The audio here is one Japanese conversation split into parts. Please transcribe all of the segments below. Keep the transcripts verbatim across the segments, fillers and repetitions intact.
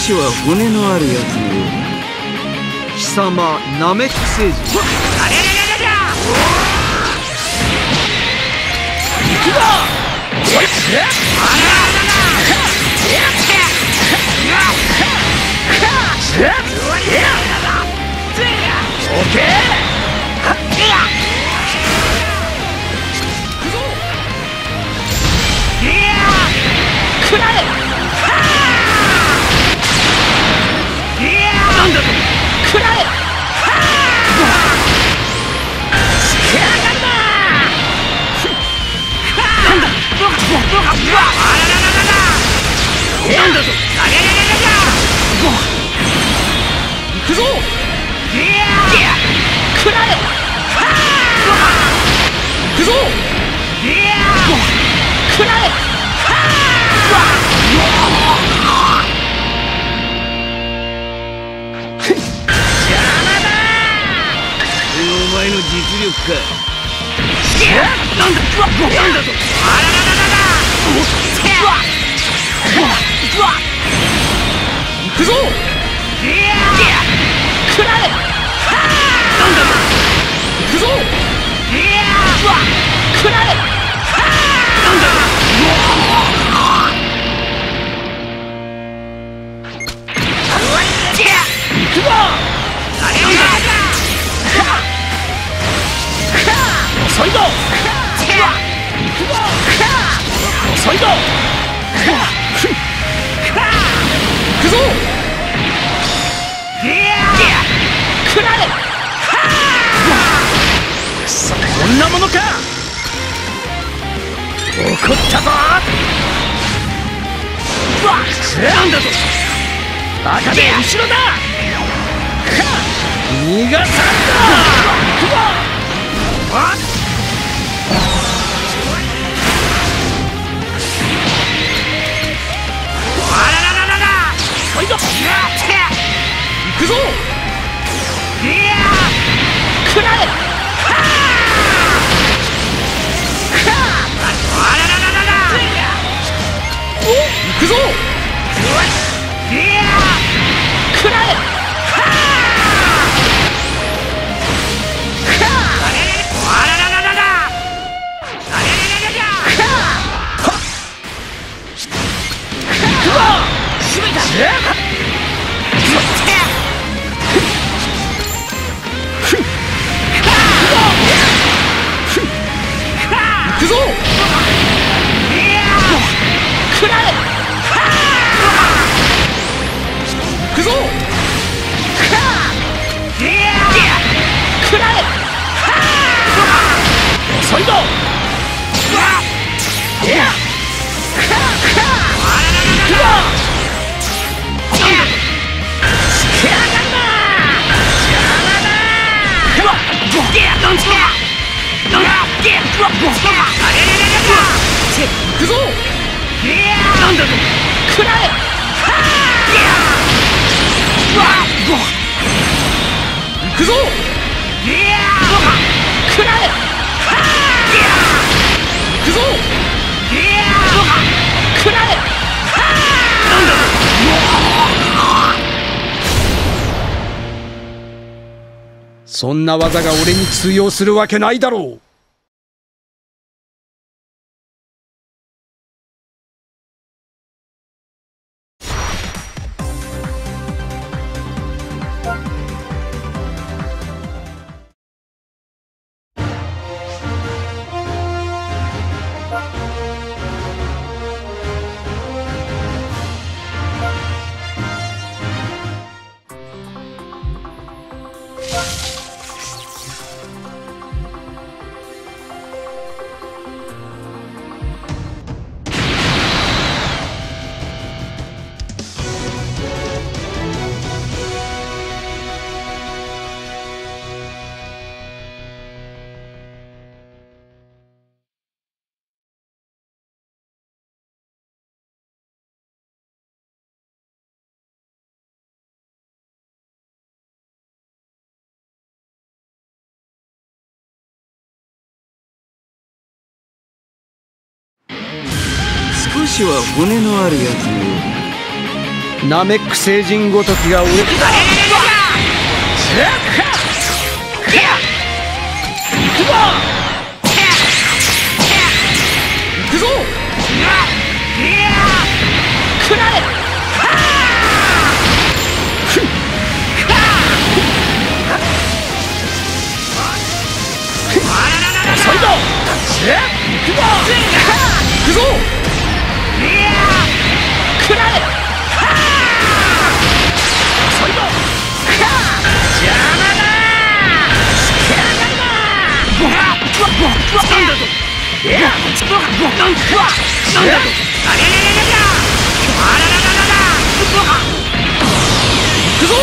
しは骨のあるやつのようだ。貴様ナメック星人。あれれれれれ。行くぞ。おいっ。あらららら。やって。やっ。やっ。オッケー。はっ。くらえ。なんだと。くらえ。つけやがるな。なんだ。あららららら。なんだと。あれれれれれ。行くぞ。くらえ。行くぞ。くらえ。お前の実力か。なんだ。なんだと。あららららら。行くぞ。くらえ。なんだと。行くぞ。くらえ。なんだと。行くぞ。あれなんだ。遅いぞ。遅いぞ。行くぞ。くらえ。そんなものか。怒ったぞ。なんだと。赤で後ろだ。逃がさんだ。行くぞ。くらえ。行くぞ。くらえ。行くぞ。くらえ。行くぞ。くらえ。遅いぞ。行くぞ。なんだと。くらえ。行くぞ。くらえ。行くぞ。くらえ。なんだと。そんな技が俺に通用するわけないだろう。少しは骨のあるやつのようだ。 ナメック星人ごときが俺だ。行くぞ。食られ。遅いぞ。行くぞ。食られ。遅いぞ。邪魔だ。仕上がりだ。なんだと。いや、なんだと。なんだと。あれれれれれ。あららららら。行くぞ。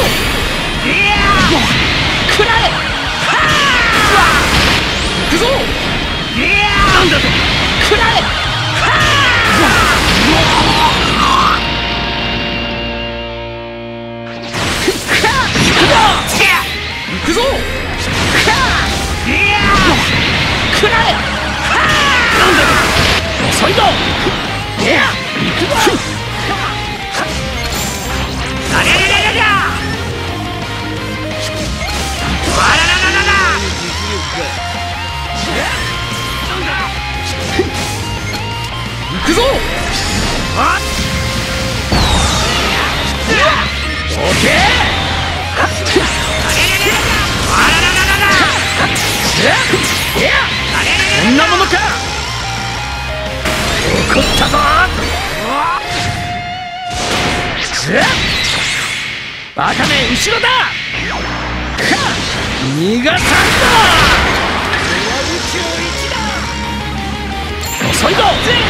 食られ。行くぞ。なんだと。食られ。行くぞ。食られ。なんだと。遅いぞ。いや、行くぞ。あれれれれれ。あららららら。行くぞ。あっ。オッケー。こんなものか。怒ったぞ。バカめ、後ろだ。逃がさんだ。遅いぞ。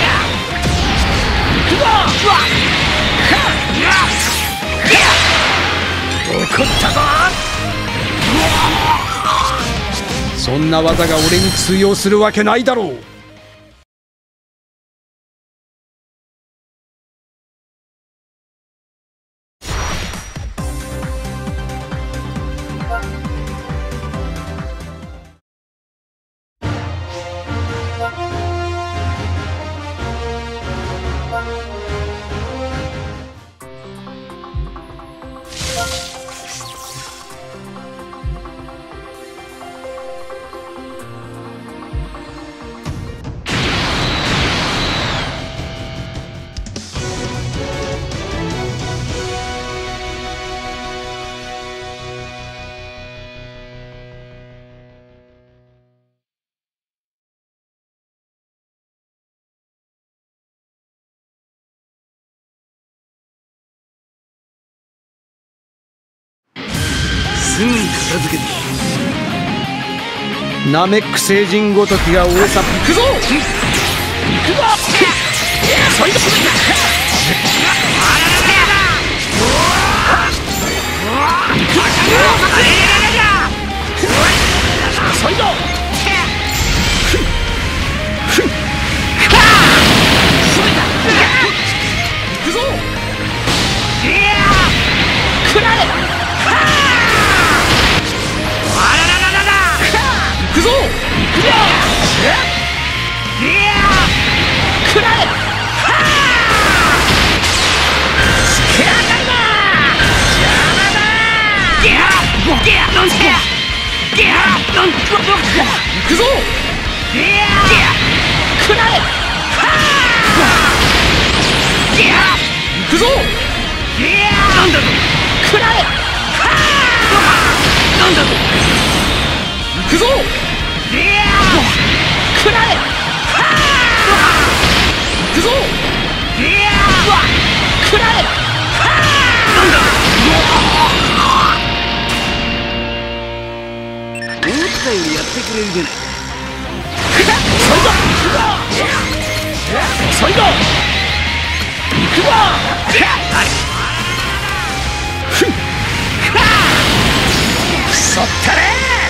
行くぞ。怒ったぞ。そんな技が俺に通用するわけないだろう。すぐに片付けて。ナメック星人ごときが俺さ。行くぞ。行くぞ。遅いぞ。遅いぞ。行くぞ。食られ。行くぞ。食られ。仕上がりだ。邪魔だ。行くぞ。食られ。行くぞ。なんだと。食られ。なんだと。行くぞ。食られ。行くぞ。食られ。なんだ。思ったよりやってくれるじゃないか。遅いぞ。遅いぞ。行くぞ。くそったれ。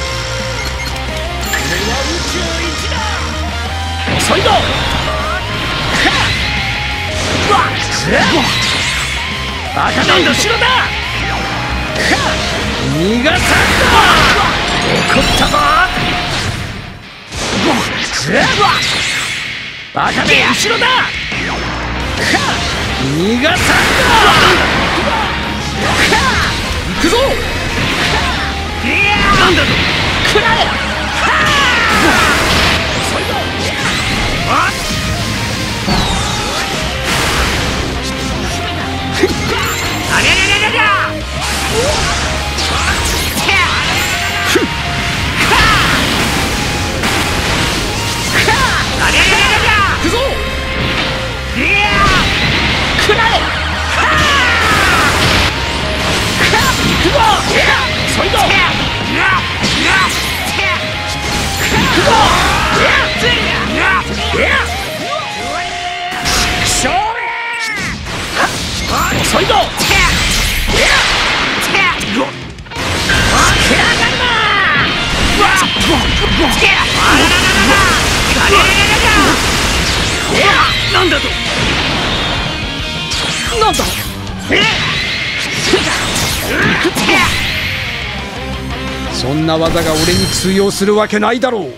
遅いぞ。バカめ、後ろだ。逃がさんぞ。怒ったぞ。バカめ、後ろだ。逃がさんぞ。 くぞ。なんだと。食らえ。遅いぞ。あっ。ありゃりゃりゃりゃりゃ。ありゃりゃりゃりゃ。行くぞ。いや。食らえ。行くぞ。遅いぞ。遅いぞ。なんだと。なんだ。そんな技が俺に通用するわけないだろう。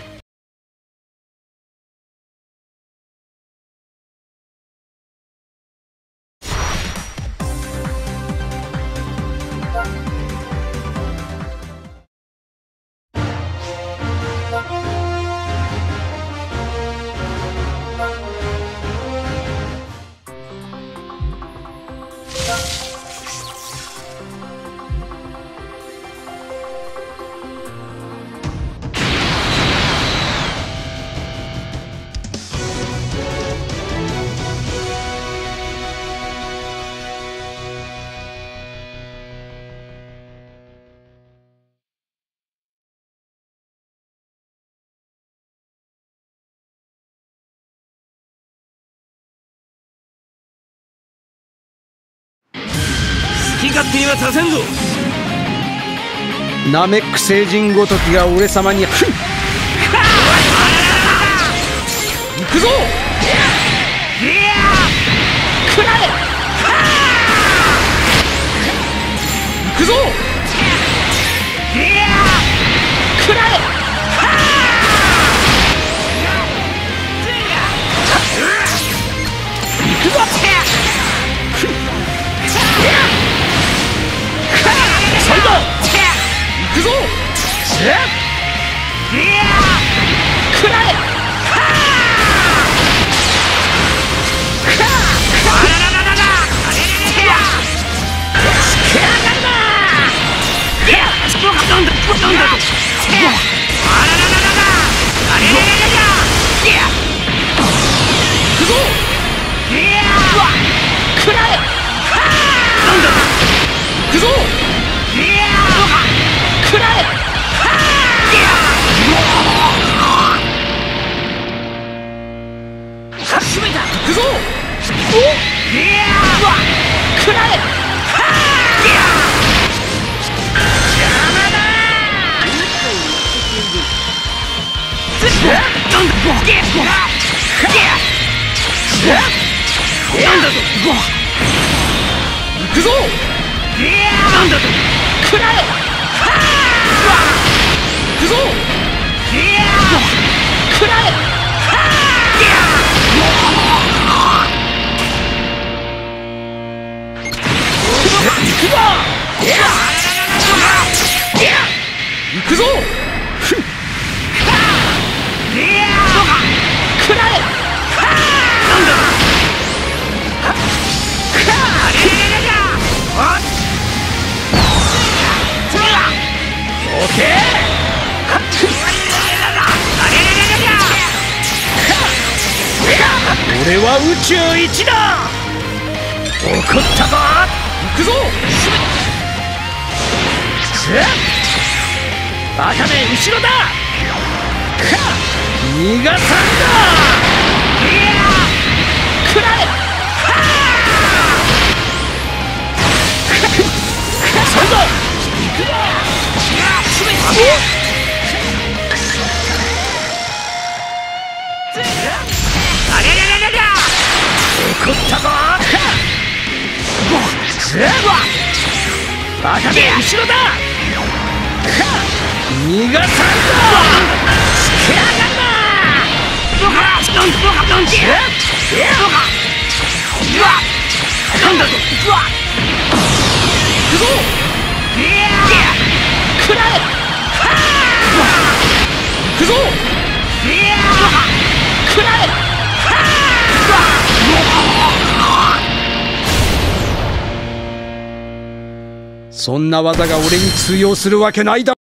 好き勝手にはさせんぞ。ナメック星人ごときが俺様に。行くぞ。食らえ。行くぞ。食らえ。行くぞ。遅いぞ。行くぞ。食らえ。なんだなんだと。行くぞ。食らえ。なんだと。行くぞ。食らえ。行くぞ。食らえ。なんだと。行くぞ。なんだと。食らえ。行くぞ。食らえ。行くぞ。行くぞ。食らえ。なんだ。オッケー。俺は宇宙一だ。怒ったぞ。行くぞ。バカめ後ろだ。逃がさんだ。食らえ。遅いぞ。行くぞ。ありゃりゃりゃりゃ。怒ったぞ。バカめ後ろだ。逃がさんぞ。つけやがんな。なんだと。行くぞ。 食らえ。行くぞ。食らえ。そんな技が俺に通用するわけないだろ。